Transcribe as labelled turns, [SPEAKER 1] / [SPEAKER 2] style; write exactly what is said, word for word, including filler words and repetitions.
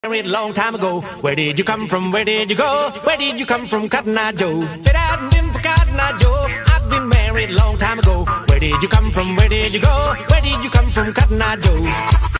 [SPEAKER 1] married a long time ago. Where did you come from? Where did you go? Where did you come from, Cotton Eye Joe? If it hadn't been for Cotton Eye Joe, I've been married a long time ago. Where did you come from? Where did you go? Where did you come from, Cotton Eye Joe?